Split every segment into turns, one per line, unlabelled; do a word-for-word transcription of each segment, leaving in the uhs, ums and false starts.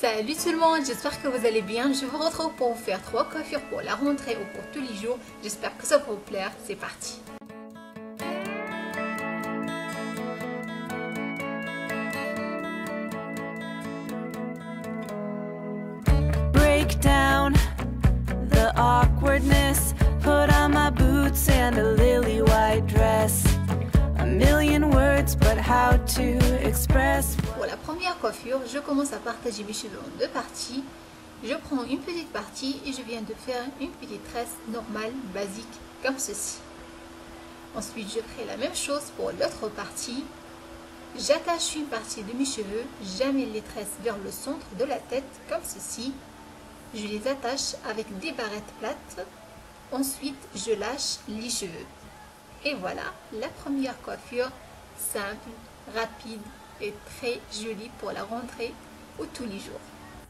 Salut tout le monde, j'espère que vous allez bien. Je vous retrouve pour vous faire trois coiffures pour la rentrée ou pour tous les jours. J'espère que ça va vous plaire. C'est parti.
Break down the awkwardness. Put on my boots and a lily white dress. A million words, but how to express.
Pour la première coiffure, je commence à partager mes cheveux en deux parties. Je prends une petite partie et je viens de faire une petite tresse normale, basique, comme ceci. Ensuite, je ferai la même chose pour l'autre partie. J'attache une partie de mes cheveux, j'amène les tresses vers le centre de la tête, comme ceci. Je les attache avec des barrettes plates. Ensuite, je lâche les cheveux. Et voilà, la première coiffure, simple, rapide et très jolie pour la rentrée ou tous les jours.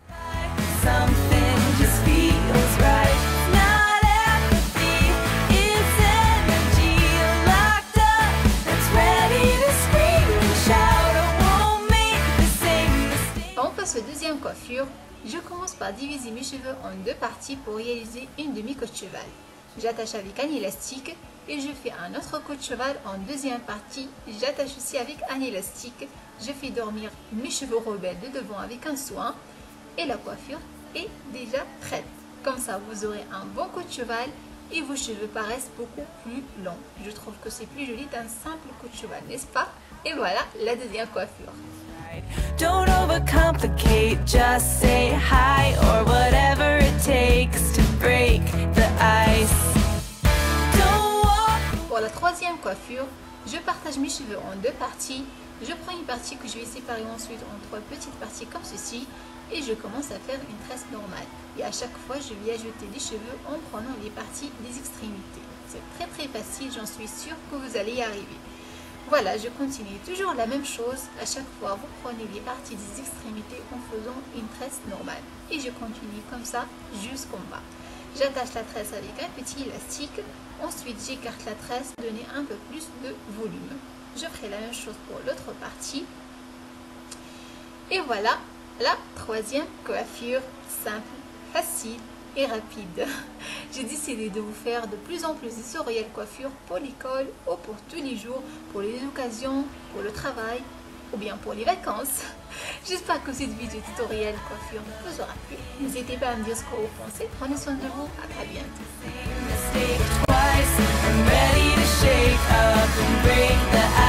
Something just feels right. Not apathy, it's energy locked up. That's ready to scream and shout. I won't make the same mistake.
On passe aux deuxième coiffure. Je commence par diviser mes cheveux en deux parties pour réaliser une demi-queue de cheval. J'attache avec un élastique et je fais un autre queue de cheval en deuxième partie. J'attache aussi avec un élastique. Je fais dormir mes cheveux rebelles de devant avec un soin et la coiffure est déjà prête. Comme ça, vous aurez un bon queue de cheval et vos cheveux paraissent beaucoup plus longs. Je trouve que c'est plus joli d'un simple queue de cheval, n'est-ce pas? Et voilà la deuxième coiffure.
Don't overcomplicate, just say hi or whatever it takes to break the ice. Don't walk.
Pour la troisième coiffure, je partage mes cheveux en deux parties. Je prends une partie que je vais séparer ensuite en trois petites parties comme ceci et je commence à faire une tresse normale. Et à chaque fois, je vais ajouter des cheveux en prenant les parties des extrémités. C'est très très facile, j'en suis sûre que vous allez y arriver. Voilà, je continue toujours la même chose. À chaque fois, vous prenez les parties des extrémités en faisant une tresse normale. Et je continue comme ça jusqu'en bas. J'attache la tresse avec un petit élastique. Ensuite, j'écarte la tresse pour donner un peu plus de volume. Je ferai la même chose pour l'autre partie. Et voilà la troisième coiffure simple, facile et rapide. J'ai décidé de vous faire de plus en plus de tutoriels coiffure pour l'école ou pour tous les jours, pour les occasions, pour le travail ou bien pour les vacances. J'espère que cette vidéo tutoriel coiffure vous aura plu. N'hésitez pas à me dire ce que vous pensez. Prenez soin de vous. À très bientôt.